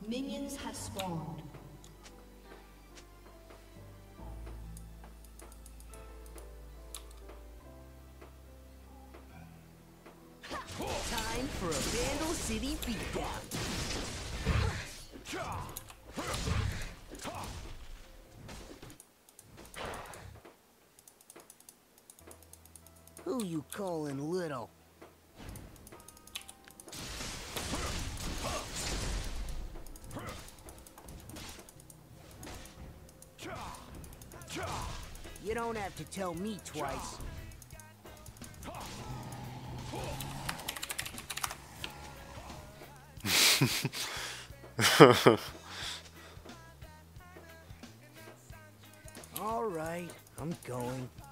Minions have spawned. Time for a Vandal City beatdown. Who you calling little? You don't have to tell me twice. All right, I'm going.